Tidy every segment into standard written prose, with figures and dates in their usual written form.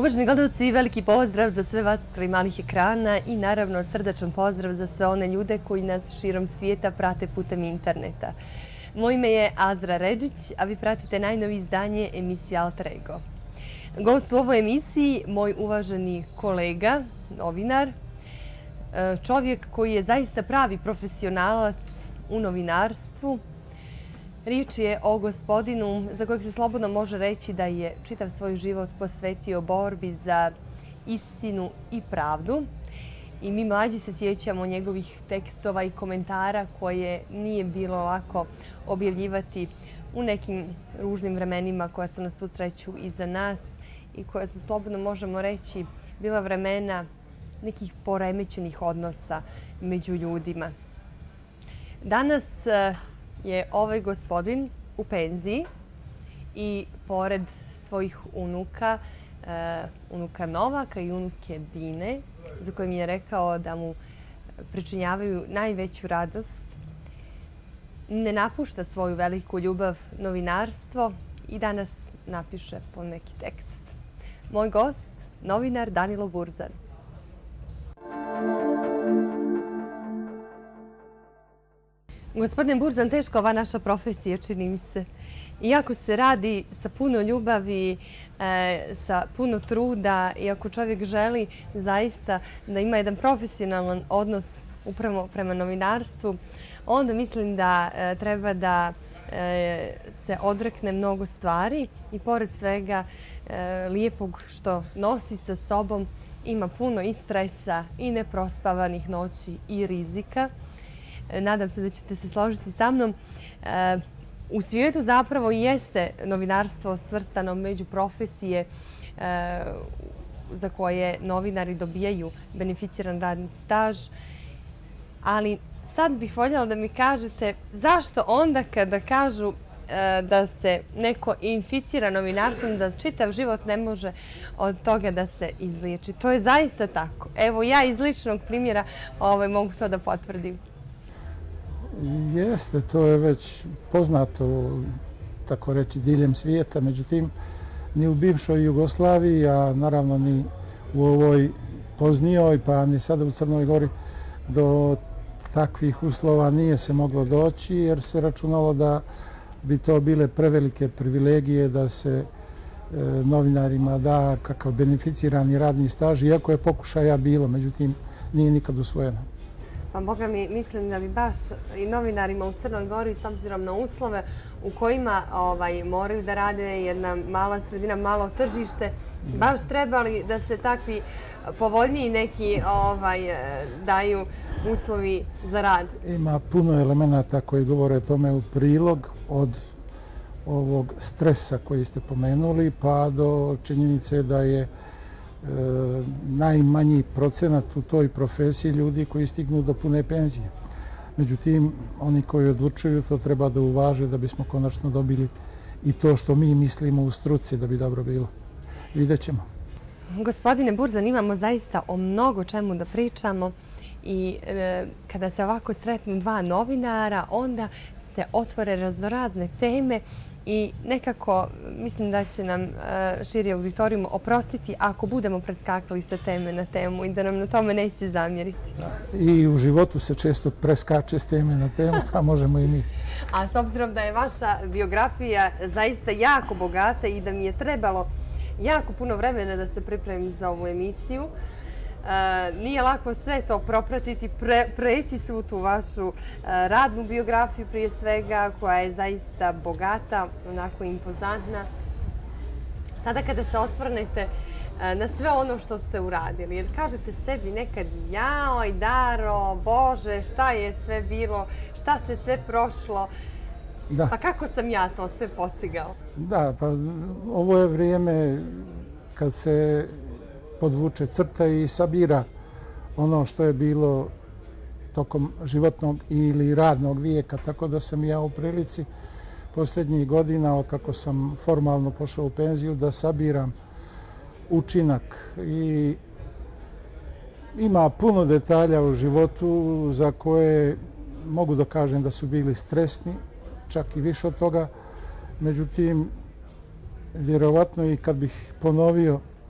Uvaženi gledalci, veliki pozdrav za sve vas kraj malih ekrana i naravno srdačan pozdrav za sve one ljude koji nas širom svijeta prate putem interneta. Moje ime je Azra Redžić, a vi pratite najnovije izdanje emisije Alter Ego. Gost u ovoj emisiji, moj uvaženi kolega, novinar, čovjek koji je zaista pravi profesionalac u novinarstvu. Riječ je o gospodinu za kojeg se slobodno može reći da je čitav svoj život posvetio borbi za istinu i pravdu. I mi mlađi se sjećamo njegovih tekstova i komentara koje nije bilo lako objavljivati u nekim ružnim vremenima koja su na svu sreću iza nas i koja su, slobodno možemo reći, bila vremena nekih poremećenih odnosa među ljudima. Danas je ovaj gospodin u penziji i pored svojih unuka, unuka Novaka i unuke Dine, za koje mi je rekao da mu pričinjavaju najveću radost, ne napušta svoju veliku ljubav novinarstvo i danas napiše po neki tekst. Moj gost, novinar Danilo Burzan. Gospodine Burzan, teško ova naša profesija, čini mi se. Iako se radi sa puno ljubavi, sa puno truda i ako čovjek želi zaista da ima jedan profesionalan odnos upravo prema novinarstvu, onda mislim da treba da se odrekne mnogo stvari i pored svega lijepog što nosi sa sobom ima puno i stresa i neprospavanih noći i rizika. Nadam se da ćete se složiti sa mnom. U svijetu zapravo jeste novinarstvo svrstano među profesije za koje novinari dobijaju beneficiran radni staž. Ali sad bih voljela da mi kažete zašto onda kada kažu da se neko inficira novinarstvom, da čitav život ne može od toga da se izliječi. To je zaista tako. Evo, ja iz ličnog primjera mogu to da potvrdim. Jeste, to je već poznato, tako reći, diljem svijeta. Međutim, ni u bivšoj Jugoslaviji, a naravno ni u ovoj poznijoj, pa ni sada u Crnoj Gori, do takvih uslova nije se moglo doći, jer se računalo da bi to bile prevelike privilegije da se novinarima da kakav beneficirani radni staž, iako je pokušaja bilo, međutim, nije nikad usvojeno. Pa Boga mi, mislim da bi baš i novinarima u Crnoj Gori, s obzirom na uslove u kojima moraju da rade, jedna mala sredina, malo tržište, baš trebali da se takvi povoljniji neki daju uslovi za rad. Ima puno elemenata koji govore tome u prilog, od ovog stresa koji ste pomenuli pa do činjenice da je najmanji procenat u toj profesiji ljudi koji stignu do pune penzije. Međutim, oni koji odlučuju to treba da uvaže da bismo konačno dobili i to što mi mislimo u struci da bi dobro bilo. Vidjet ćemo. Gospodine Burzan, imamo zaista o mnogo čemu da pričamo i kada se ovako sretnu dva novinara, onda se otvore raznorazne teme i nekako mislim da će nam širi auditorijum oprostiti ako budemo preskakali sa teme na temu i da nam na tome neće zamjeriti. I u životu se često preskače s teme na temu, a možemo i mi. A s obzirom da je vaša biografija zaista jako bogata i da mi je trebalo jako puno vremena da se pripremim za ovu emisiju, nije lako sve to propratiti, preći svu tu vašu radnu biografiju prije svega, koja je zaista bogata, onako impozantna. Sada kada se osvrnete na sve ono što ste uradili, jer kažete sebi nekad jaoj, Daro, Bože, šta je sve bilo, šta se sve prošlo, pa kako sam ja to sve postigao? Da, pa ovo je vrijeme kad se podvuče crta i sabira ono što je bilo tokom životnog ili radnog vijeka, tako da sam ja u prilici posljednjih godina, od kako sam formalno pošao u penziju, da sabiram učinak. I ima puno detalja u životu za koje mogu da kažem da su bili stresni, čak i više od toga. Međutim, vjerovatno i kad bih ponovio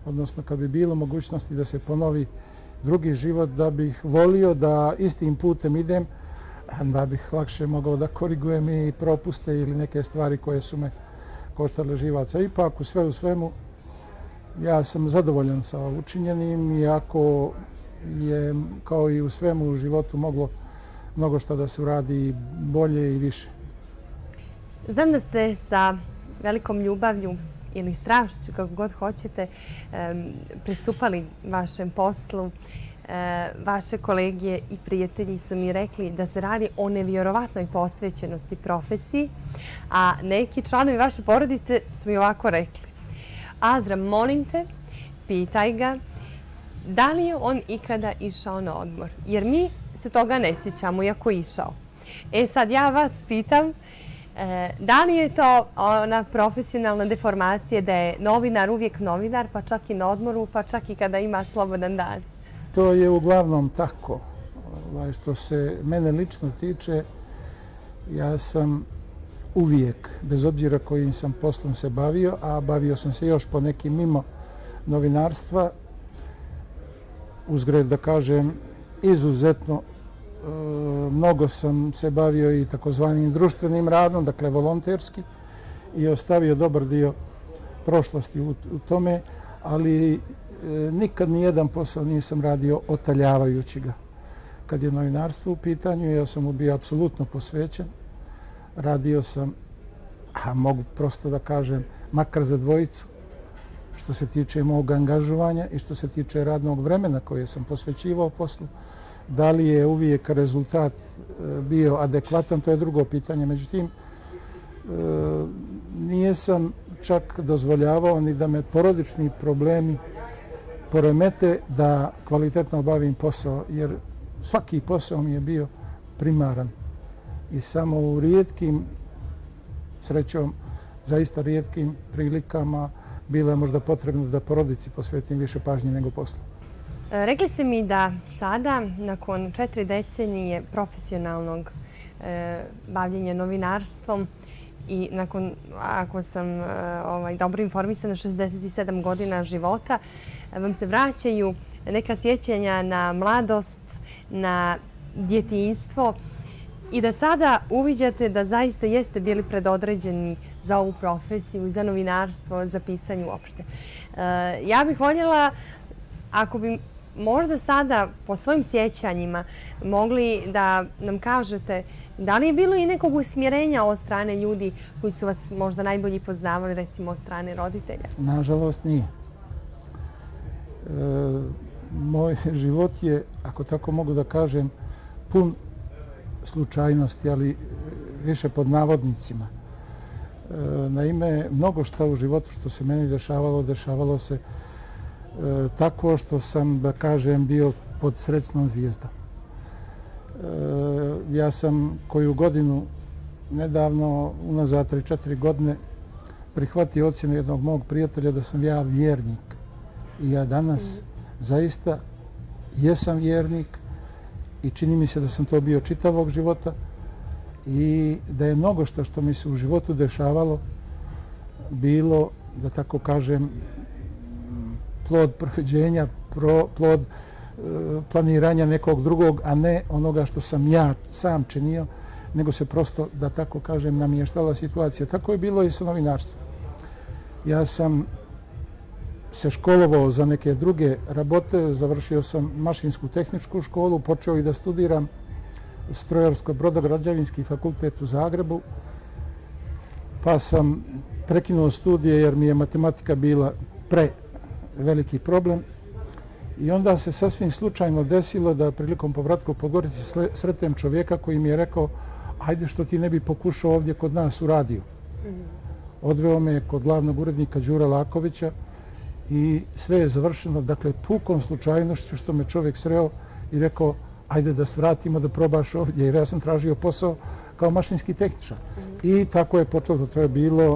odnosno kad bi bilo mogućnosti da se ponovi drugi život, da bih volio da istim putem idem, da bih lakše mogao da korigujem i propuste ili neke stvari koje su me koštale živaca. Ipak, u sve u svemu, ja sam zadovoljan sa učinjenim, iako je, kao i u svemu u životu, moglo mnogo što da se uradi bolje i više. Znam da ste sa velikom ljubavlju ili strašću, kako god hoćete, pristupali vašem poslu. Vaše kolege i prijatelji su mi rekli da se radi o nevjerovatnoj posvećenosti profesiji, a neki članovi vaše porodice su mi ovako rekli: Azra, molim te, pitaj ga da li je on ikada išao na odmor, jer mi se toga ne sjećamo iako je išao. Sad ja vas pitam, da li je to ona profesionalna deformacija da je novinar uvijek novinar, pa čak i na odmoru, pa čak i kada ima slobodan dan? To je uglavnom tako. Što se mene lično tiče, ja sam uvijek, bez obzira kojim sam poslom se bavio, a bavio sam se još po nekim mimo novinarstva, uzgred da kažem, izuzetno mnogo sam se bavio i takozvanim društvenim radom, dakle volonterski, i ostavio dobar dio prošlosti u tome, ali nikad nijedan posao nisam radio otaljavajući ga. Kad je novinarstvo u pitanju, ja sam mu bio apsolutno posvećen. Radio sam, a mogu prosto da kažem, makar za dvojicu, što se tiče mog angažovanja i što se tiče radnog vremena koje sam posvećivao poslu. Da li je uvijek rezultat bio adekvatan, to je drugo pitanje. Međutim, nijesam čak dozvoljavao ni da me porodični problemi poremete da kvalitetno obavim posao, jer svaki posao mi je bio primaran. I samo u rijetkim, srećom, zaista rijetkim prilikama bilo je možda potrebno da porodici posvetim više pažnje nego poslu. Rekli ste mi da sada, nakon 4 decenije profesionalnog bavljenja novinarstvom i nakon, ako sam dobro informisana, 67 godina života, vam se vraćaju neka sjećanja na mladost, na djetinjstvo i da sada uviđate da zaista jeste bili predodređeni za ovu profesiju, za novinarstvo, za pisanje uopšte. Ja bih voljela, ako bi možda sada po svojim sjećanjima mogli da nam kažete da li je bilo i nekog usmjerenja od strane ljudi koji su vas možda najbolje poznavali, recimo od strane roditelja? Nažalost nije. Moj život je, ako tako mogu da kažem, pun slučajnosti, ali više pod navodnicima. Naime, mnogo što u životu što se meni dešavalo se tako što sam, da kažem, bio pod srećnom zvijezdom. Ja sam koju godinu, nedavno, unazad 3-4 godine, prihvatio ocjenu jednog mog prijatelja da sam ja vjernik. I ja danas zaista jesam vjernik i čini mi se da sam to bio čitavog života i da je mnogo što mi se u životu dešavalo bilo, da tako kažem, plod profeđenja, plod planiranja nekog drugog, a ne onoga što sam ja sam činio, nego se prosto, da tako kažem, namještala situacija. Tako je bilo i sa novinarstvom. Ja sam se školovao za neke druge rabote, završio sam mašinsku tehničku školu, počeo i da studiram Strojarsko-brodograđevinski fakultet u Zagrebu, pa sam prekinuo studije jer mi je matematika bila preveliki problem. I onda se sasvim slučajno desilo da prilikom povratka u Podgorici sretnem čovjeka koji mi je rekao: ajde, što ti ne bi pokušao ovdje kod nas u radiju. Odveo me kod glavnog urednika Đura Lakovića i sve je završeno, dakle, pukom slučajnošću što me čovjek sreo i rekao: ajde da se vratimo da probaš ovdje, jer ja sam tražio posao kao mašinski tehničar. I tako je počelo, to je bilo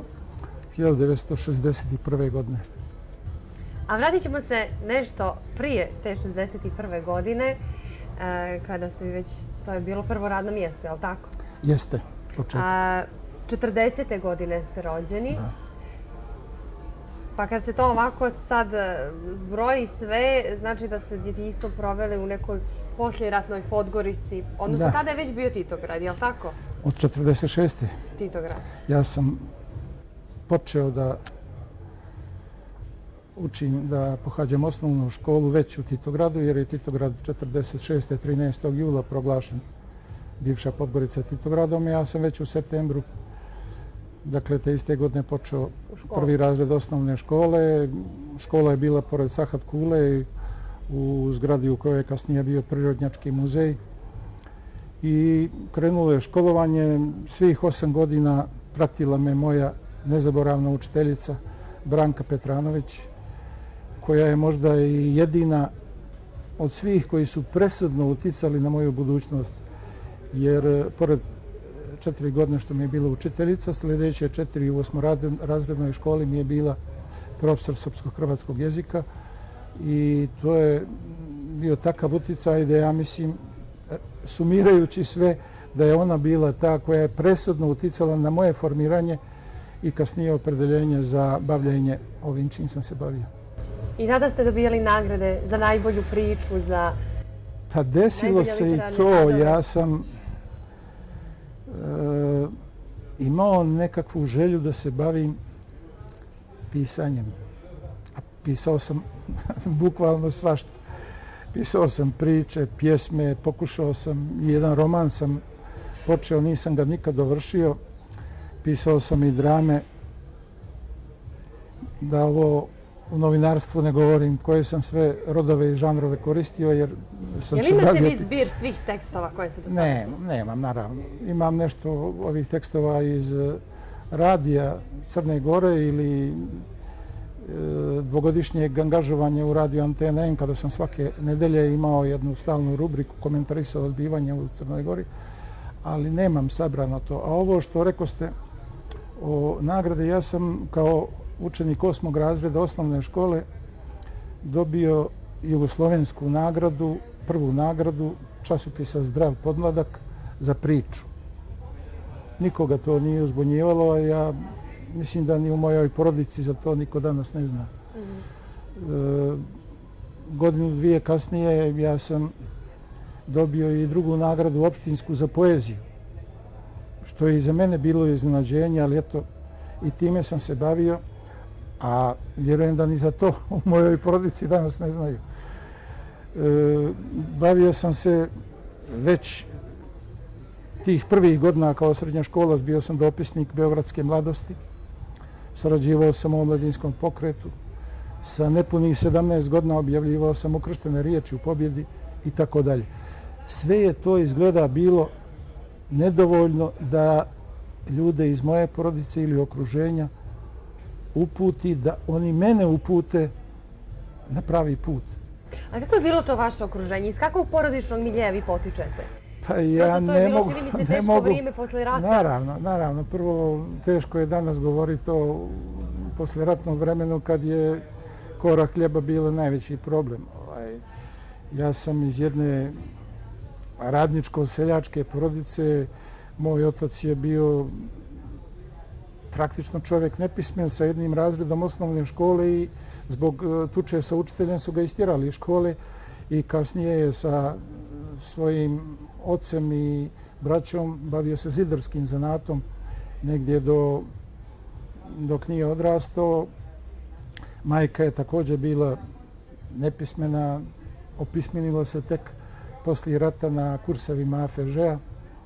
1961. godine. A vratit ćemo se nešto prije te 61. godine, kada ste već, to je bilo prvo radno mjesto, je li tako? Jeste, početak. 40. godine ste rođeni. Pa kad se to ovako sad zbroji sve, znači da ste djetinjstvo proveli u nekoj posljeratnoj Podgorici. Odnosno sada je već bio Titograd, je li tako? Od 1946. Titograd. Ja sam počeo da učim, da pohađam osnovnu školu već u Titogradu, jer je Titograd 1946. 13. jula proglašen bivša Podgorica Titogradom. Ja sam već u septembru, dakle, te iste godine počeo prvi razred osnovne škole. Škola je bila pored Sahat Kule u zgradi u kojoj je kasnije bio Prirodnjački muzej. I krenulo je školovanje. Svih 8 godina pratila me moja nezaboravna učiteljica Branka Petranović, koja je možda i jedina od svih koji su presudno uticali na moju budućnost. Jer pored 4 godine što mi je bila učiteljica, sljedeće 4 u 8-razrednoj školi mi je bila profesor srpsko-hrvatskog jezika i to je bio takav uticaj da ja mislim, sumirajući sve, da je ona bila ta koja je presudno uticala na moje formiranje i kasnije opredeljenje za bavljenje ovim čim sam se bavio. I tada ste dobijali nagrade za najbolju priču, za... Pa desilo se i to. Ja sam imao nekakvu želju da se bavim pisanjem. A pisao sam bukvalno svašta. Pisao sam priče, pjesme, pokušao sam, jedan roman sam počeo, nisam ga nikad dovršio. Pisao sam i drame, da ovo u novinarstvu ne govorim koje sam sve rodove i žanrove koristio, jer sam se bavio... Jel imate vi zbir svih tekstova koje ste do sada? Ne, nemam, naravno. Imam nešto ovih tekstova iz radija Crne Gore ili dvogodišnjeg angažovanja u radiju Antena N, kada sam svake nedelje imao jednu stalnu rubriku komentarisao zbivanja u Crnoj Gori, ali nemam sabrano to. A ovo što rekoste o nagrade, ja sam kao učenik 8. razreda osnovne škole dobio jugoslovensku nagradu, prvu nagradu časopisa Zdrav podmladak za priču. Nikoga to nije uzbunjivalo, a ja mislim da ni u mojoj porodici za to niko danas ne zna. Godinu, dvije kasnije ja sam dobio i drugu nagradu opštinsku za poeziju, što je i za mene bilo iznenađenje, ali eto, i time sam se bavio, a vjerujem da ni za to u mojoj porodici danas ne znaju. Bavio sam se već tih prvih godina kao srednjoškolac, bio sam dopisnik Beogradske mladosti, sarađivao sam u omladinskom pokretu, sa nepunih 17 godina objavljivao sam ukrštene riječi u pobjedi i tako dalje. Sve je to izgleda bilo nedovoljno da ljude iz moje porodice ili okruženja uputi, da oni mene upute na pravi put. A kako je bilo to vaše okruženje? Iz kakvog porodičnog miljeja vi potičete? Pa ja ne mogu... To je bilo, čini mi se, teško vrijeme posle rata. Naravno. Prvo, teško je danas govoriti o posleratnom vremenu kad je kora hljeba bila najveći problem. Ja sam iz jedne radničko-seljačke porodice. Moj otac je bio praktično čovjek nepismen sa 1. razredom osnovne škole i zbog tuče sa učiteljem su ga istjerali iz škole i kasnije je sa svojim ocem i braćom bavio se zidarskim zanatom negdje dok nije odrastao. Majka je također bila nepismena, opismenila se tek poslije rata na kursevima AFŽ-a.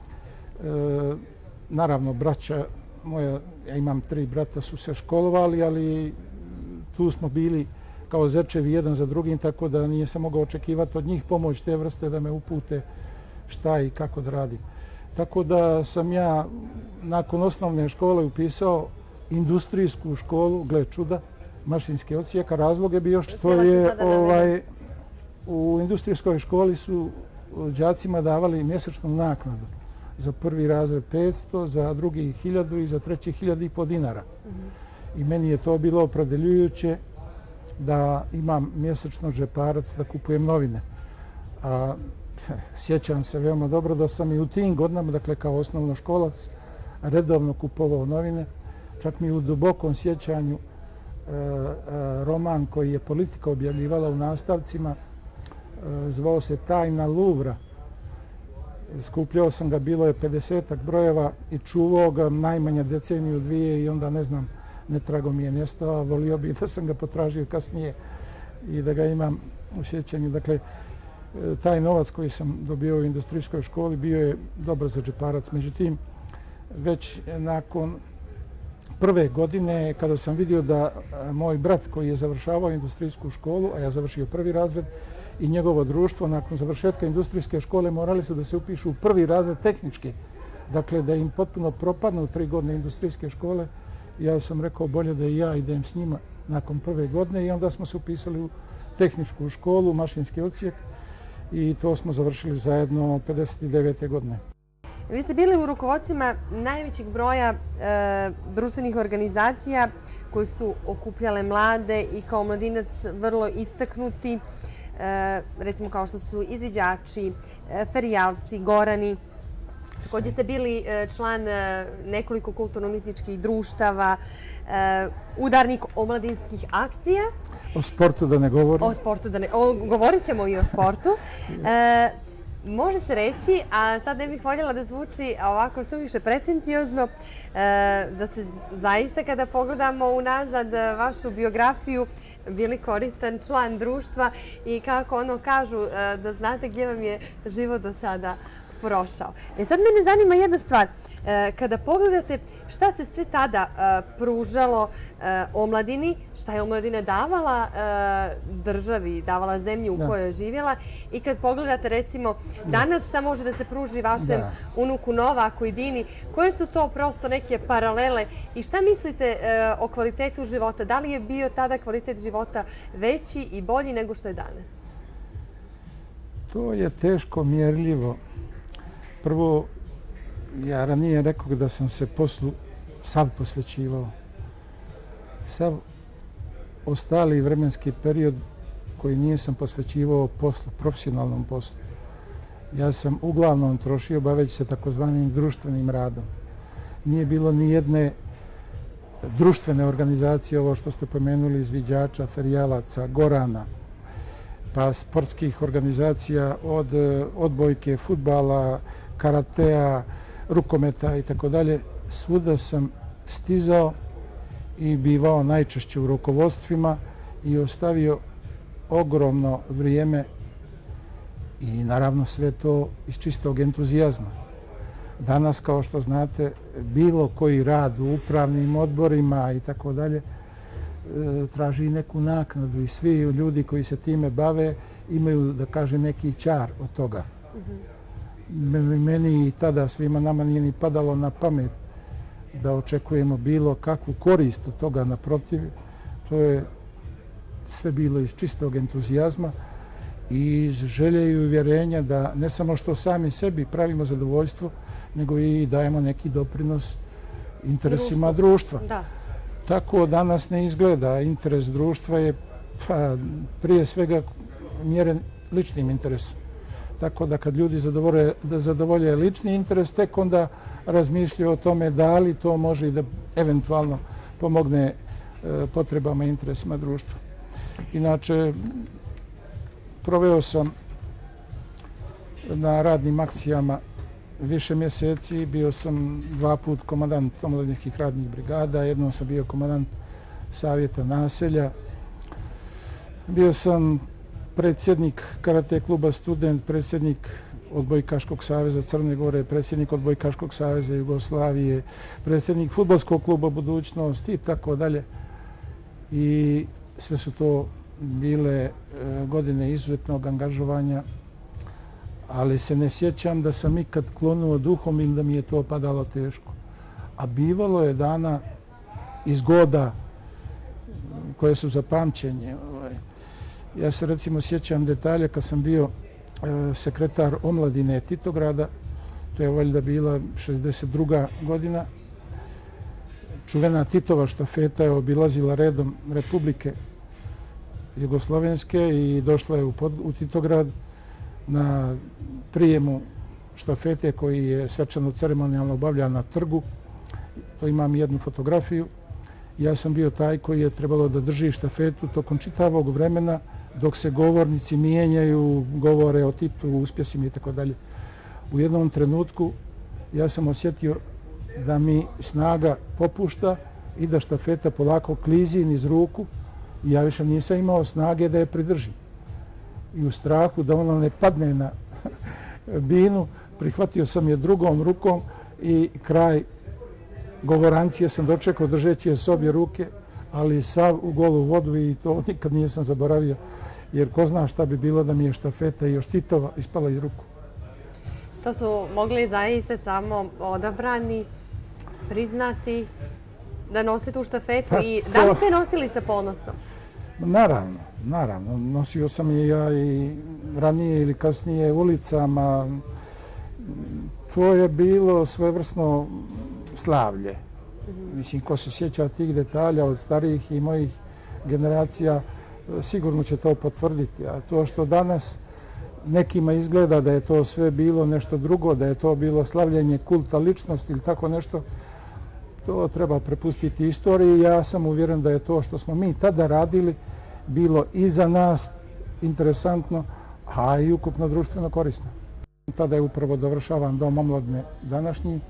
Naravno, braća moja, ja imam 3 brata, su se školovali, ali tu smo bili kao zečevi jedan za drugim, tako da nije se mogao očekivati od njih pomoć te vrste da me upute šta i kako da radim. Tako da sam ja nakon osnovne škole upisao industrijsku školu, gle čuda, mašinske odsjeka. Razlog je bio što je u industrijskoj školi su đacima davali mjesečnu naknadu. Za 1. razred 500, za 2. 1000 i za 3. 1500 dinara. I meni je to bilo opredeljujuće da imam mjesečno džeparac da kupujem novine. Sjećam se veoma dobro da sam i u tim godinama, dakle kao osnovnoškolac, redovno kupovao novine. Čak mi u dubokom sjećanju roman koji je Politika objavljivala u nastavcima. Zvao se Tajna Luvra. Skupljao sam ga, bilo je 50-ak brojeva i čuvao ga najmanje deceniju, dvije i onda ne znam, netrago mi je nestao. Volio bih da sam ga potražio kasnije i da ga imam u sjećanju. Dakle, taj novac koji sam dobio u industrijskoj školi bio je dobar za džeparac. Međutim, već nakon prve godine, kada sam vidio da moj brat koji je završavao industrijsku školu, a ja završio prvi razred, i njegovo društvo nakon završetka industrijske škole morali su da se upišu u prvi razred tehnički. Dakle, da im potpuno propadnu 3 godine industrijske škole. Ja sam rekao bolje da i ja idem s njima nakon prve godine i onda smo se upisali u tehničku školu, mašinski odsjek i to smo završili zajedno 59. godine. Vi ste bili u rukovodstvima najvećeg broja društvenih organizacija koji su okupljale mlade i kao mladinac vrlo istaknuti, recimo kao što su izviđači, ferijalci, gorani. Također ste bili član nekoliko kulturno-umjetničkih društava, udarnik omladinskih akcija. O sportu da ne govorim. O sportu da ne... Govorit ćemo i o sportu. Može se reći, a sad ne bih voljela da zvuči ovako suviše pretenciozno, da ste zaista kada pogledamo unazad vašu biografiju bili koristan član društva i kako ono kažu da znate gdje vam je život do sada prošao. Sad mene zanima jedna stvar. Kada pogledate šta se sve tada pružalo omladini, šta je omladina davala državi, davala zemlji u kojoj je živjela i kad pogledate recimo danas šta može da se pruži vašem unuku Novaku i Dini, koje su to prosto neke paralele i šta mislite o kvalitetu života? Da li je bio tada kvalitet života veći i bolji nego što je danas? To je teško mjerljivo. Prvo, ja ranije rekao da sam se poslu sav posvećivao. Sav ostali vremenski period koji nisam posvećivao poslu, profesionalnom poslu, ja sam uglavnom trošio baveći se takozvanim društvenim radom. Nije bilo ni jedne društvene organizacije, ovo što ste pomenuli, izviđača, ferijalaca, gorana, pa sportskih organizacija od odbojke, fudbala, karatea, rukometa i tako dalje. Svuda sam stizao i bivao najčešće u rukovodstvima i ostavio ogromno vrijeme i naravno sve to iz čistog entuzijazma. Danas, kao što znate, bilo koji rad u upravnim odborima i tako dalje traži neku naknadu i svi ljudi koji se time bave imaju, da kažem, neki čar od toga. Meni i tada svima nama nije ni padalo na pamet da očekujemo bilo kakvu korist od toga. Naprotiv, to je sve bilo iz čistog entuzijazma i iz želje i uvjerenja da ne samo što sami sebi pravimo zadovoljstvo, nego i dajemo neki doprinos interesima društva. Tako danas ne izgleda. Interes društva je prije svega mjeren ličnim interesom. Tako da kad ljudi zadovolje lični interes, tek onda razmišljaju o tome da li to može i da eventualno pomogne potrebama i interesima društva. Inače, proveo sam na radnim akcijama više mjeseci. Bio sam 2 puta komandant omladinskih radnih brigada, jednom sam bio komandant savjeta naselja. Bio sam predsjednik karate kluba Student, predsjednik Odbojkaškog saveza Crne Gore, predsjednik Odbojkaškog saveza Jugoslavije, predsjednik Fudbalskog kluba Budućnost i tako dalje. I sve su to bile godine izuzetnog angažovanja, ali se ne sjećam da sam ikad klonuo duhom ili da mi je to padalo teško. A bivalo je dana i zgoda koje su za pamćenje. Ja se recimo sjećam detalja kad sam bio sekretar omladine Titograda, to je valjda bila 62. godina. Čuvena Titova štafeta je obilazila redom Republike Jugoslovenske i došla je u Titograd na prijemu štafete koji je svečano ceremonijalno obavljan na trgu. To imam jednu fotografiju. Ja sam bio taj koji je trebalo da drži štafetu tokom čitavog vremena dok se govornici mijenjaju, govore o Titu, uspjesima i tako dalje. U jednom trenutku ja sam osjetio da mi snaga popušta i da štafeta polako klizi niz ruku i ja više nisam imao snage da je pridržim. I u strahu da ona ne padne na binu, prihvatio sam je drugom rukom i kraj govorancije sam dočekao držeći je s obje ruke, ali sav u golu vodu i to nikad nisam zaboravio, jer ko zna šta bi bilo da mi je štafeta i još Titova ispala iz ruku. To su mogli zaista samo odabrani, priznati da nosi tu štafetu i da li ste nosili sa ponosom? Naravno. Nosio sam je ja i ranije ili kasnije ulicama. To je bilo svojevrsno slavlje. Mislim, ko se sjeća tih detalja od starijih i mojih generacija, sigurno će to potvrditi. A to što danas nekima izgleda da je to sve bilo nešto drugo, da je to bilo slavljenje kulta ličnosti ili tako nešto, to treba prepustiti istoriji. Ja sam uvjeren da je to što smo mi tada radili bilo i za nas interesantno, a i ukupno društveno korisno. Tada je upravo dovršavan Dom omladine današnji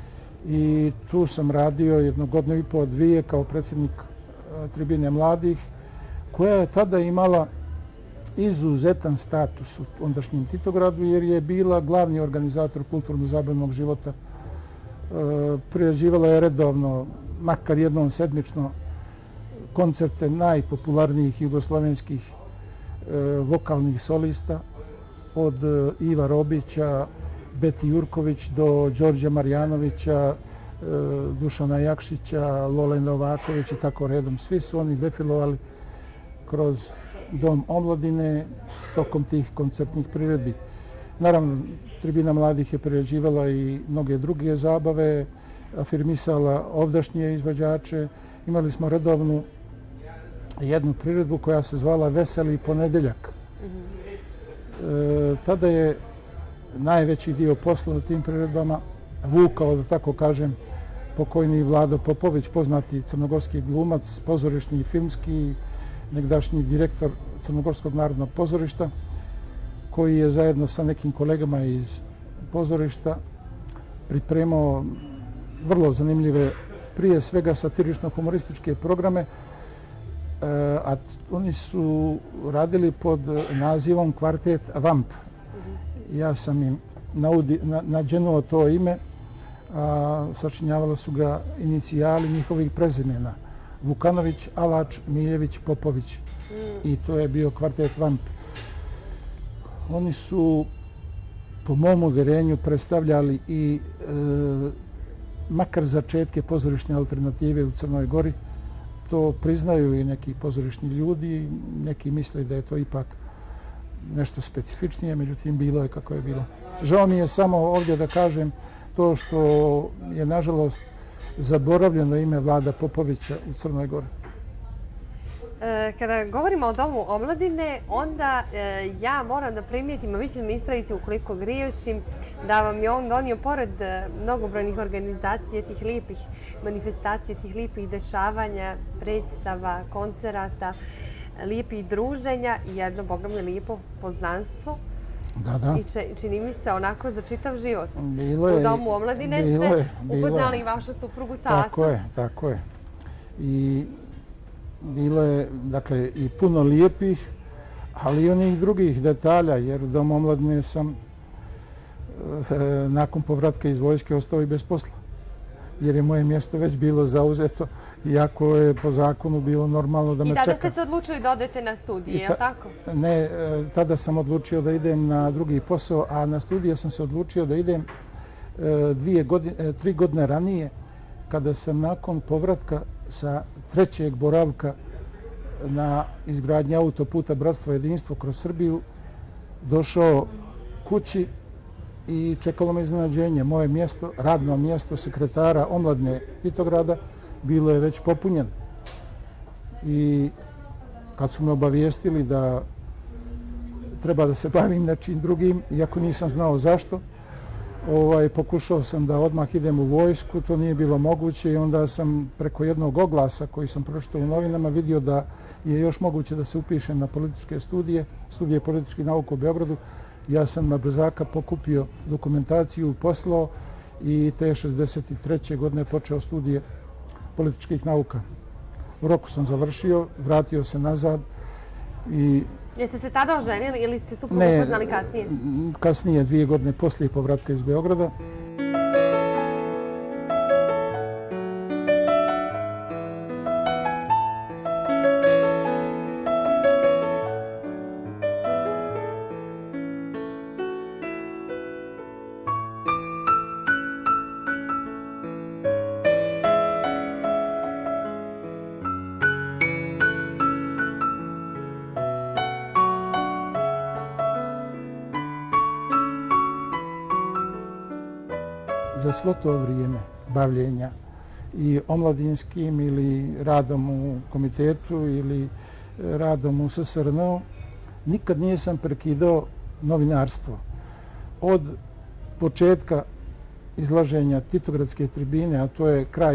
i tu sam radio 1 godinu i pol, 2 kao predsjednik tribine mladih, koja je tada imala izuzetan status u ondašnjem Titogradu jer je bila glavni organizator kulturno-zabavnog života. Priređivala je redovno, makar jednom sedmično, koncerte najpopularnijih jugoslovenskih vokalnih solista, od Iva Robića, Beti Jurković do Đorđa Marjanovića, Dušana Jakšića, Lole Novaković i tako redom. Svi su oni defilovali kroz Dom omladine tokom tih koncertnih priredbi. Naravno, Tribina mladih je priređivala i mnoge druge zabave, afirmisala ovdašnje izvođače. Imali smo redovnu jednu priredbu koja se zvala Veseli ponedeljak. Tada je najveći dio posla u tim priredbama vukao, da tako kažem, pokojni Vlado Popović, poznati crnogorski glumac, pozorišni i filmski, negdašnji direktor Crnogorskog narodnog pozorišta, koji je zajedno sa nekim kolegama iz pozorišta pripremao vrlo zanimljive, prije svega satirično-humorističke programe, a oni su radili pod nazivom Kvartet Vamp. Ja sam im nađenuo to ime, a sačinjavala su ga inicijali njihovih prezimena. Vukanović, Alač, Miljević, Popović. I to je bio Kvartet Vamp. Oni su, po mom uvjerenju, predstavljali i makar začetke pozorišne alternative u Crnoj Gori. To priznaju i neki pozorišni ljudi, neki misle da je to ipak nešto specifičnije, međutim bilo je kako je bilo. Žao mi je samo ovdje da kažem to što je nažalost zaboravljeno ime Vlada Popovića u Crnoj Gori. Kada govorimo o Domu omladine, onda ja moram da primijetim, a vi ćete me ispraviti ukoliko griješim, da vam je on donio pored mnogobrojnih organizacija, tih lijepih manifestacija, tih lijepih dešavanja, predstava, koncerata, lijepih druženja i jedno, boga mi, lijepo poznanstvo. Da. I čini mi se onako za čitav život. U Domu omladine ste upoznali i vašu suprugu Cacu. Tako je. I bilo je, dakle, i puno lijepih, ali i onih drugih detalja, jer u Domu omladine sam nakon povratka iz vojske ostao i bez posla. Jer je moje mjesto već bilo zauzeto, iako je po zakonu bilo normalno da me čeka. I tada ste se odlučili da odete na studije, je li tako? Ne, tada sam odlučio da idem na drugi posao, a na studije sam se odlučio da idem 3 godine ranije, kada sam nakon povratka sa 3. boravka na izgradnji autoputa Bratstvo i jedinstvo kroz Srbiju došao kući i čekalo me iznenađenje. Moje mjesto, radno mjesto sekretara omladine Titograda bilo je već popunjeno. I kad su me obavijestili da treba da se bavim nečim drugim, iako nisam znao zašto, Pokušao sam da odmah idem u vojsku, to nije bilo moguće i onda sam preko jednog oglasa koji sam pročitao u novinama vidio da je još moguće da se upišem na političke studije političkih nauka u Beogradu. Ja sam na brzaka pokupio dokumentaciju, poslao i te 63. godine počeo studije političkih nauka. U roku sam završio, vratio se nazad i... Jeste se tada oženili ili ste suprugu upoznali kasnije? Ne, kasnije, 2 godine poslije povratka iz Beograda. Za svo to vrijeme bavljenja i omladinskim ili radom u komitetu ili radom u SSRN-u, nikad nisam prekidao novinarstvo. Od početka izlaženja Titogradske tribine, a to je kraj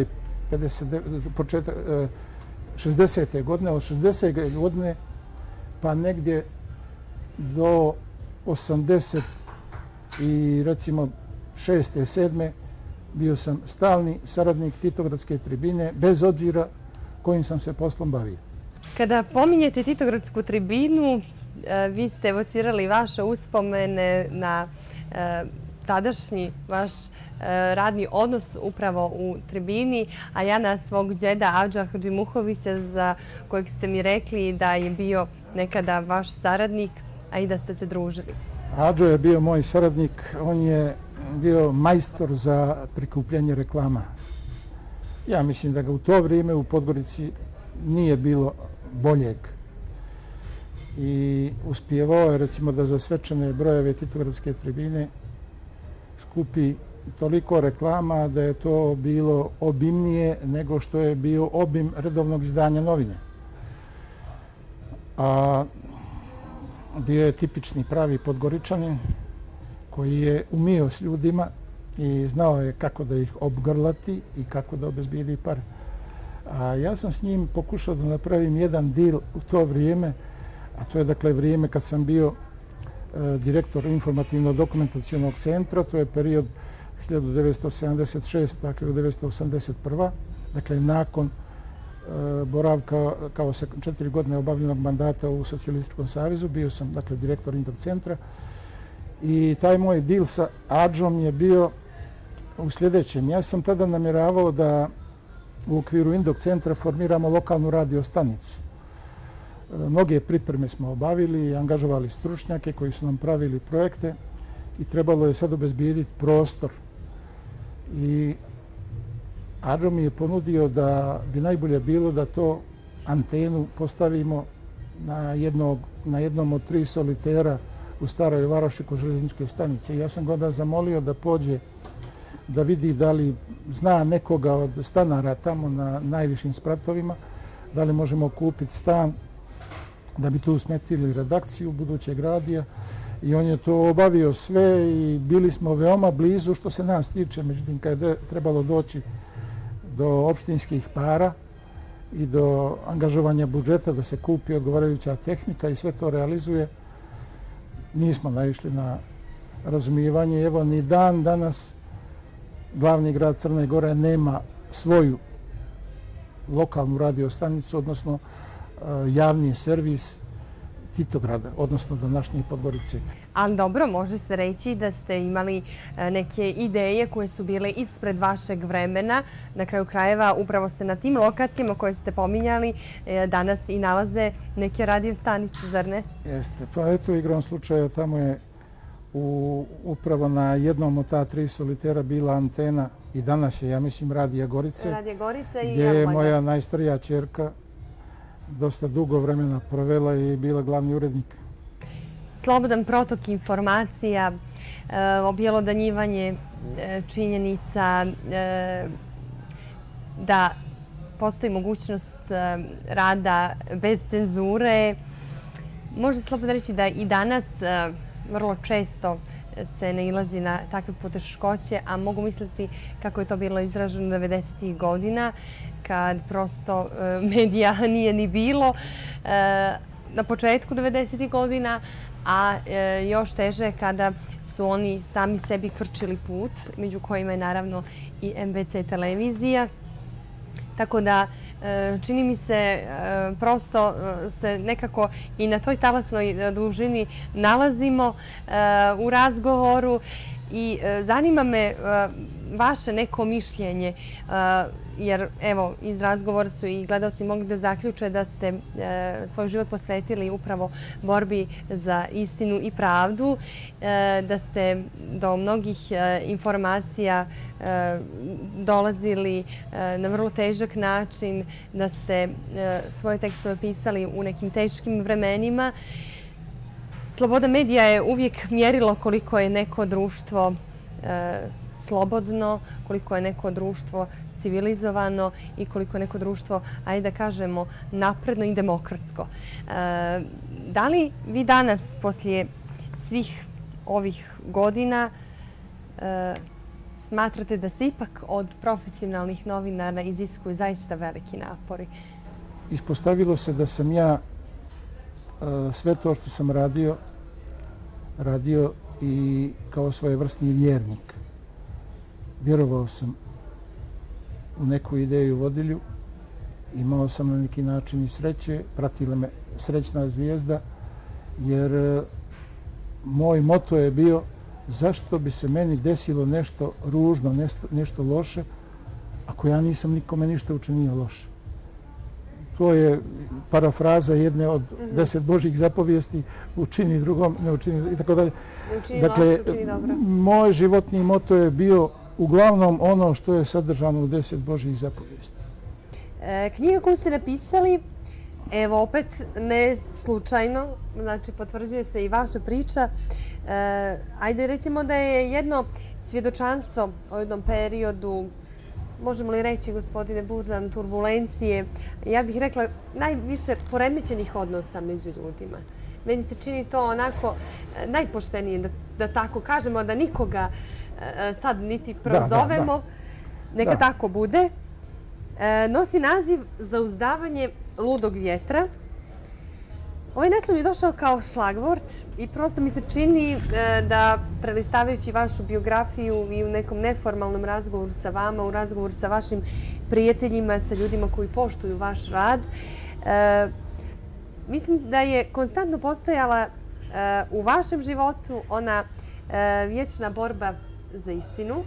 60. godine, od 60. godine pa negdje do 80 i recimo 6. 7. bio sam stalni saradnik Titogradske tribine, bez obzira kojim sam se poslom bavio. Kada pominjete Titogradsku tribinu, vi ste evocirali vaše uspomene na tadašnji vaš radni odnos upravo u tribini, a ja na svog džeda Adža Hadžimuhovića, za kojeg ste mi rekli da je bio nekada vaš saradnik, a i da ste se družili. Adžo je bio moj saradnik, on je bio majstor za prikupljanje reklama. Ja mislim da ga u to vrijeme u Podgorici nije bilo boljeg. I uspjevao je recimo da za svečane brojeve Titogradske tribine skupi toliko reklama da je to bilo obimnije nego što je bio obim redovnog izdanja novine. A bio je tipični pravi Podgoričanin koji je umio s ljudima i znao je kako da ih obgrlati i kako da obezbijedi par. A ja sam s njim pokušao da napravim jedan deal u to vrijeme, a to je dakle vrijeme kad sam bio direktor informativno-dokumentacionog centra, to je period 1976. 1981. Dakle, nakon boravka kao 4 godine obavljenog mandata u Socijalističkom savezu, bio sam dakle direktor Intercentra. I taj moj deal sa Adžom je bio u sljedećem. Ja sam tada namjeravao da u okviru Indok centra formiramo lokalnu radio stanicu. Mnoge pripreme smo obavili i angažovali stručnjake koji su nam pravili projekte i trebalo je sad obezbijediti prostor. I Adžo mi je ponudio da bi najbolje bilo da to antenu postavimo na jednom od 3 solitera u Staroj Varoši kod željezničke stanice. Ja sam ga onda zamolio da pođe da vidi da li zna nekoga od stanara tamo na najvišim spratovima, da li možemo kupiti stan da bi tu usmestili redakciju budućeg radija. I on je to obavio sve i bili smo veoma blizu što se nas tiče. Međutim, kad je trebalo doći do opštinskih para i do angažovanja budžeta da se kupi odgovarajuća tehnika i sve to realizuje, nismo naišli na razumijevanje. Evo, ni dan danas glavni grad Crne Gore nema svoju lokalnu radiostanicu, odnosno javni servis Titograda, odnosno današnje Podgorice. Ali dobro, može se reći da ste imali neke ideje koje su bile ispred vašeg vremena. Na kraju krajeva, upravo se na tim lokacijama koje ste pominjali danas i nalaze neke radio stanice, zar ne? Jeste. Pa eto, igrom slučaja, tamo je upravo na jednom od ta 3 solitera bila antena i danas je, ja mislim, Radija Gorice. Radija Gorice i gdje je moja najstarija ćerka dosta dugo vremena provela i bila glavni urednik. Slobodan protok informacija, objelodanjivanje činjenica, da postoji mogućnost rada bez cenzure. Može slobodno reći da i danas vrlo često se nailazi na takve poteškoće, a mogu misliti kako je to bilo izraženo 90. godina, kad prosto medija nije ni bilo na početku 90. godina, a još teže kada su oni sami sebi krčili put, među kojima je naravno i MBC televizija. Tako da čini mi se prosto se nekako i na toj talasnoj dužini nalazimo u razgovoru i zanima me vaše neko mišljenje, jer evo iz razgovora su i gledalci mogli da zaključe da ste svoj život posvetili upravo borbi za istinu i pravdu, da ste do mnogih informacija dolazili na vrlo težak način, da ste svoje tekstove pisali u nekim teškim vremenima. Sloboda medija je uvijek mjerilo koliko je neko društvo slobodno, koliko je neko društvo civilizovano i koliko je neko društvo, ajde da kažemo, napredno i demokratsko. Da li vi danas, poslije svih ovih godina, smatrate da se ipak od profesionalnih novinara iziskuju zaista veliki napori? Ispostavilo se da sam ja sve to što sam radio i kao svojevrsni vjernik. Vjerovao sam u neku ideju vodilju, imao sam na neki način i sreće, pratila me srećna zvijezda, jer moj moto je bio zašto bi se meni desilo nešto ružno, nešto loše, ako ja nisam nikome ništa učinio loše. To je parafraza jedne od 10 Božjih zapovijesti, učini drugom, ne učini i tako dalje. Dakle, moj životni moto je bio uglavnom ono što je sadržano u 10 Božjih zapovijesti. Knjiga koju ste napisali, evo opet ne slučajno, znači potvrđuje se i vaša priča. Ajde recimo da je jedno svjedočanstvo o jednom periodu, možemo li reći, gospodine Burzan, turbulencije, ja bih rekla najviše poremećenih odnosa među ljudima. Meni se čini to onako najpoštenije, da tako kažemo, da nikoga sad niti prozovemo, neka tako bude. Nosi naziv Zauzdavanje ludog vjetra. Ovaj naslov je došao kao šlagvort i prosto mi se čini da, prelistavajući vašu biografiju i u nekom neformalnom razgovoru sa vama, u razgovoru sa vašim prijateljima, sa ljudima koji poštuju vaš rad, mislim da je konstantno postojala u vašem životu ona vječna borba za istinu,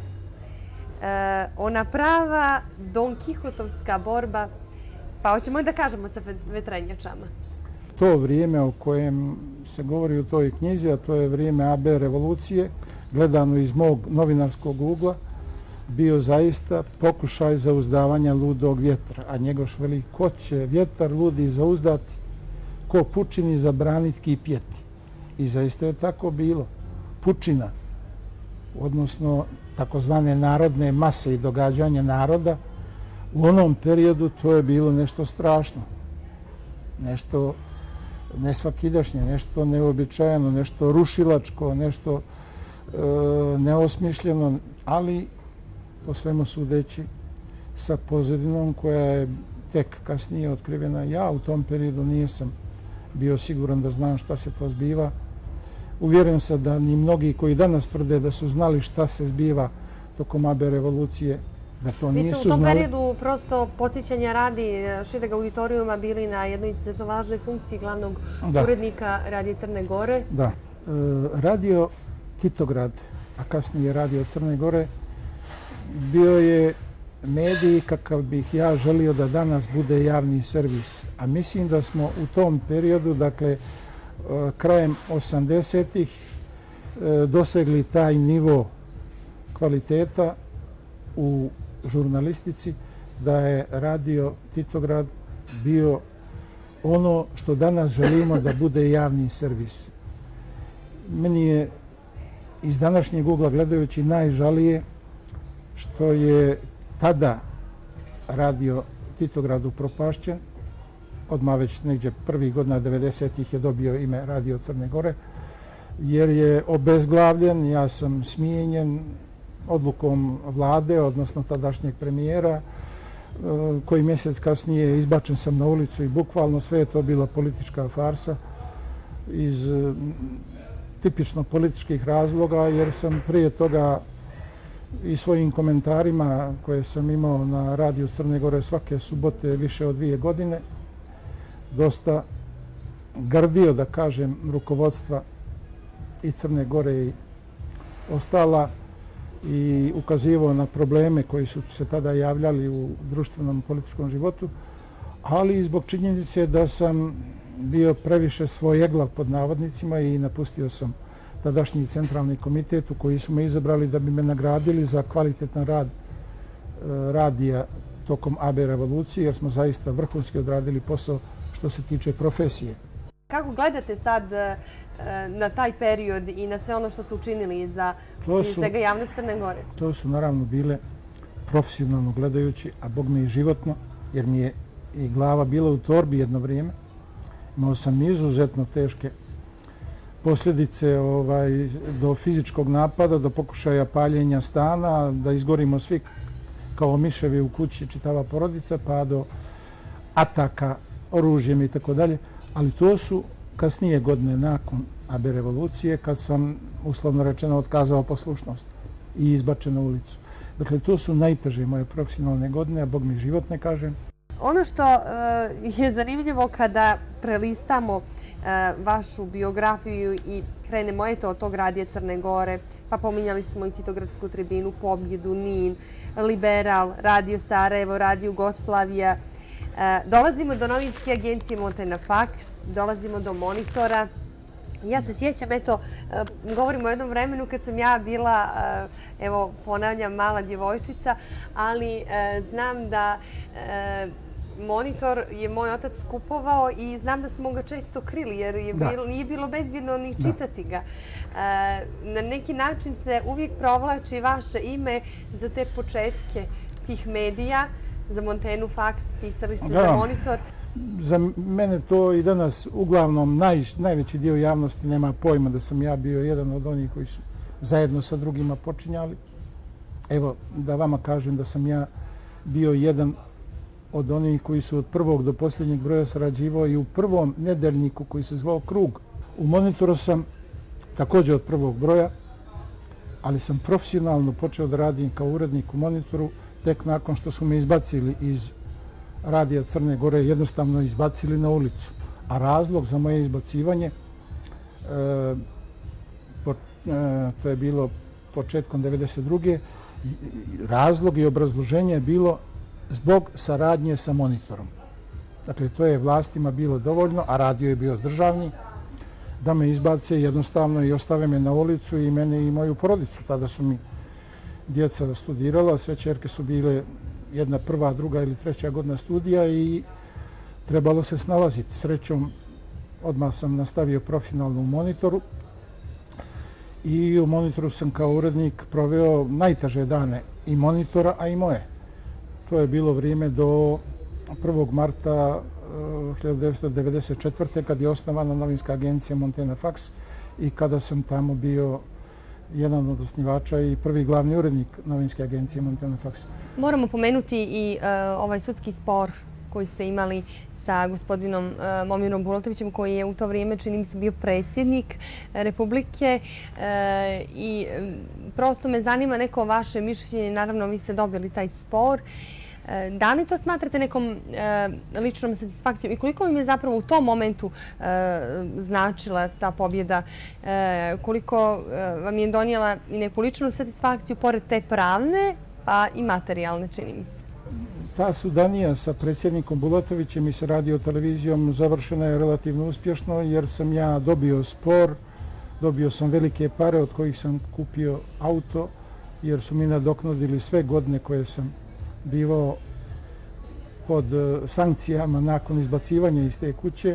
ona prava Don Kihotovska borba, pa hoćemo da kažemo sa vetrenjačama. To vrijeme o kojem se govori u toj knjizi, a to je vrijeme AB revolucije, gledano iz mog novinarskog ugla, bio zaista pokušaj zauzdavanja ludog vjetra. A Njegoš veli, ko će vjetar ludi zauzdati, ko pučini zabraniti kipjeti. I zaista je tako bilo. Pučina, odnosno takozvane narodne mase i događanja naroda, u onom periodu to je bilo nešto strašno. Nešto nesvakidašnje, nešto neobičajeno, nešto rušilačko, nešto neosmišljeno, ali po svemu sudeći sa pozadinom koja je tek kasnije otkrivena. Ja u tom periodu nisam bio siguran da znam šta se to zbiva. Uvjerujem se da ni mnogi koji danas tvrde da su znali šta se zbiva tokom AB revolucije, da to nisu znali. Vi ste u tom periodu, prosto podsjećanja radi šireg auditorijuma, bili na jednoj izuzetno važnoj funkciji glavnog urednika Radija Crne Gore. Da. Radio Titograd, a kasnije Radio Crne Gore, bio je medij kakav bih ja želio da danas bude javni servis. A mislim da smo u tom periodu, dakle, krajem 80-ih, dosegli taj nivo kvaliteta u žurnalistici da je Radio Titograd bio ono što danas želimo da bude javni servis. Meni je iz današnjeg ugla gledajući najžalije što je tada Radio Titograd upropašćen. Odmah već negdje prvih godina 90-ih je dobio ime Radio Crne Gore. jer je obezglavljen, ja sam smijenjen odlukom vlade, odnosno tadašnjeg premijera, koji mjesec kasnije izbačen sam na ulicu i bukvalno sve je to bila politička farsa iz tipično političkih razloga, jer sam prije toga i svojim komentarima koje sam imao na radiju Crne Gore svake subote više od 2 godine dosta gardio, da kažem, rukovodstva i Crne Gore i ostala i ukazivao na probleme koji su se tada javljali u društvenom političkom životu, ali i zbog činjenice da sam bio previše svojeglav pod navodnicima i napustio sam tadašnji centralni komitet u koji su me izabrali da bi me nagradili za kvalitetan rad radija tokom AB revolucije, jer smo zaista vrhunski odradili posao što se tiče profesije. Kako gledate sad na taj period i na sve ono što ste učinili za svega javnost Crne Gore? To su naravno bile profesionalno gledajući, a bog me i životno, jer mi je i glava bila u torbi jedno vrijeme. Imao sam izuzetno teške posljedice do fizičkog napada, do pokušaja paljenja stana, da izgorimo svi kao miševi u kući, čitava porodica, pa do ataka oružjem i tako dalje. Ali to su kasnije godine nakon AB revolucije, kad sam, uslovno rečeno, otkazao poslušnost i izbačen na ulicu. Dakle, to su najteže moje profesionalne godine, a bog mi život ne kažem. Ono što je zanimljivo kada prelistamo vašu biografiju i krenemo od tog radija Crne Gore, pa pominjali smo i Titogradsku tribinu, Pobjedu, NIN, Liberal, Radio Sarajevo, Radio Jugoslavija. Dolazimo do novinske agencije Montana Fax, dolazimo do Monitora. Ja se sjećam, govorimo o jednom vremenu kad sam ja bila, ponavljam, mala djevojčica, ali znam da Monitor je moj otac kupovao i znam da smo ga često krili jer nije bilo bezbjedno ni čitati ga. Na neki način se uvijek provlači vaše ime za te početke tih medija, za Montanu Fax, pisali ste za Monitor. Za mene to i danas uglavnom najveći dio javnosti nema pojma da sam ja bio jedan od onih koji su zajedno sa drugima počinjali. Evo, da vama kažem da sam ja bio jedan od onih koji su od prvog do posljednjeg broja sarađivao i u prvom nedeljniku koji se zvao Krug. U Monitoru sam također od prvog broja, ali sam profesionalno počeo da radim kao urednik u Monitoru tek nakon što su me izbacili iz radija Crne Gore, jednostavno izbacili na ulicu. A razlog za moje izbacivanje, to je bilo početkom 1992. Razlog i obrazloženje je bilo zbog saradnje sa Monitorom. Dakle, to je vlastima bilo dovoljno, a radio je bio državni, da me izbace jednostavno i ostave me na ulicu i mene i moju porodicu. Tada su mi djeca studirala, sve ćerke su bile jedna prva, druga ili treća godina studija i trebalo se snalaziti. Srećom, odmah sam nastavio profesionalno u Monitoru i u Monitoru sam kao urednik proveo najteže dane i Monitora, a i moje. To je bilo vrijeme do 1. marta 1994. kad je osnovana novinska agencija Montana Fax i kada sam tamo bio jedan od osnivača i prvi glavni urednik novinske agencije Montana Fax. Moramo pomenuti i ovaj sudski spor koji ste imali sa gospodinom Momirom Bulatovićem, koji je u to vrijeme, čini mi se, bio predsjednik Republike. I prosto me zanima neko vaše mišljenje. Naravno, vi ste dobili taj spor. Da li to smatrate nekom ličnom satisfakcijom i koliko vam je zapravo u tom momentu značila ta pobjeda? Koliko vam je donijela i neku ličnu satisfakciju pored te pravne, pa i materijalne, čini mi se? Ta sudanija sa predsjednikom Bulatovićem i sa radio-televizijom završena je relativno uspješno jer sam ja dobio spor, dobio sam velike pare od kojih sam kupio auto jer su mi nadoknadili sve godine koje sam bivao pod sankcijama nakon izbacivanja iz te kuće.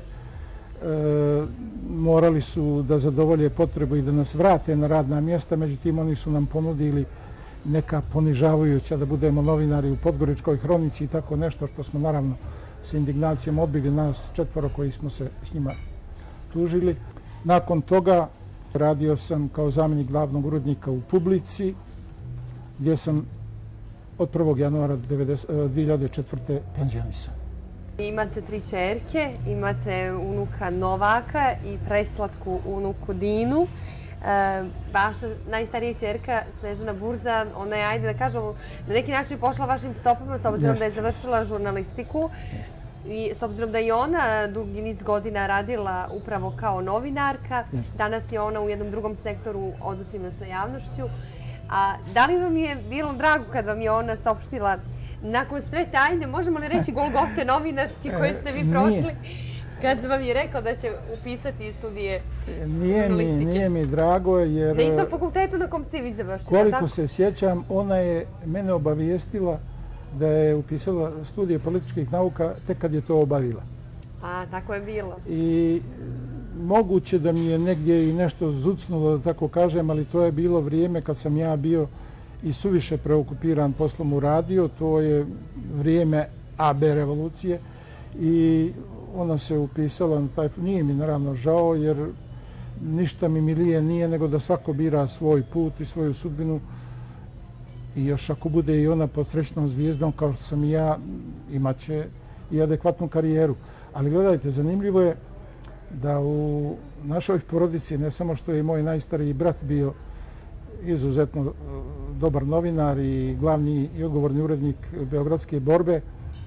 Morali su da zadovolje potrebu i da nas vrate na radna mjesta, međutim oni su nam ponudili neka ponižavajuća da budemo novinari u Podgoričkoj hronici i tako nešto što smo naravno s indignacijom odbili nas 4 koji smo se s njima tužili. Nakon toga Radio sam kao zamjenik glavnog urednika u Publici, gdje sam od 1. januara 2004. penzionisan. Imate 3 ćerke, imate unuka Novaka i preslatku unuku Dinu. Vaša najstarija ćerka Snežana Burza, ona je, ajde da kažemo, na neki način pošla vašim stopama s obzirom da je završila žurnalistiku. I s obzirom da je ona dugi niz godina radila upravo kao novinarka, danas je ona u jednom drugom sektoru odnosima sa javnošću. A da li vam je bilo drago kad vam je ona saopštila nakon sve tajne, možemo li reći golgote novinarske koje ste vi prošli, kad vam je rekao da će upisati studije žurnalistike? Nije mi drago jer... Na istom fakultetu na kom ste vi završili. Koliko se sjećam, ona je mene obavijestila da je upisala studije političkih nauka tek kad je to obavila. A, tako je bilo. I moguće da mi je negdje i nešto zucnulo, da tako kažem, ali to je bilo vrijeme kad sam ja bio i suviše preokupiran poslom u radio. To je vrijeme AB revolucije i ona se upisala na taj... Nije mi naravno žao jer ništa mi milije nije nego da svako bira svoj put i svoju sudbinu. I još ako bude i ona pod srećnom zvijezdom kao što sam i ja, imat će i adekvatnu karijeru. Ali gledajte, zanimljivo je da u našoj porodici, ne samo što je i moj najstariji brat bio izuzetno dobar novinar i glavni i odgovorni urednik Beogradske borbe,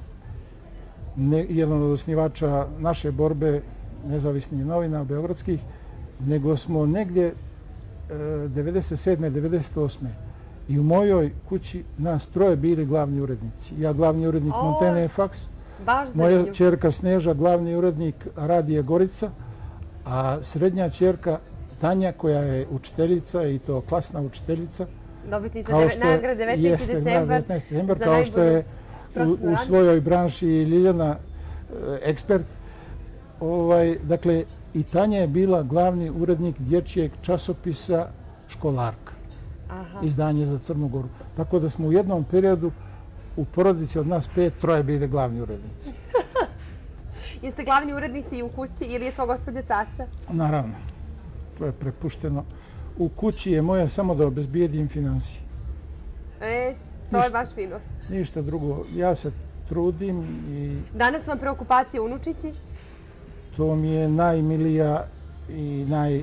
jedan od osnivača naše borbe, nezavisnih novina beogradskih, nego smo negdje 97. 98. I u mojoj kući nas 3 bili glavni urednici. Ja glavni urednik Montene Faks, moja ćerka Sneža glavni urednik Radije Gorica, a srednja ćerka Tanja koja je učiteljica i to klasna učiteljica. Dobitnica nagrade 19. decembar kao što je u svojoj branši Ljiljana ekspert. Dakle, i Tanja je bila glavni urednik dječjeg časopisa Školarka. Izdanje za Crnu Goru. Tako da smo u jednom periodu u porodici od nas 5, 3 bili glavni urednici. Jeste glavni urednici i u kući ili je to gospođa Caca? Naravno. To je prepušteno. U kući je moja samo da obezbijedim finansije. To je baš fino. Ništa drugo. Ja se trudim i... Danas vam preokupacija unučići? To mi je najmilija i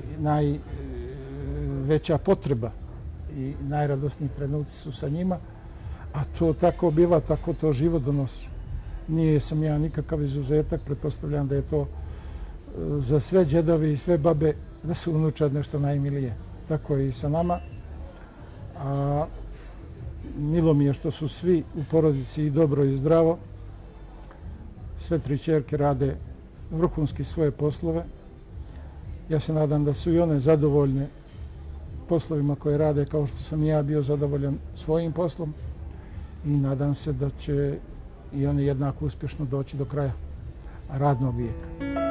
najveća potreba. I najradosniji trenuci su sa njima, a to tako biva, tako to život donosi. Nije sam ja nikakav izuzetak, pretpostavljam da je to za sve džedovi i sve babe da su unučad nešto najmilije. Tako je i sa nama. A milo mi je što su svi u porodici i dobro i zdravo. Sve 3 ćerke rade vrhunski svoje poslove. Ja se nadam da su i one zadovoljne poslovima koje rade kao što sam i ja bio zadovoljan svojim poslom i nadam se da će i oni jednako uspješno doći do kraja radnog vijeka.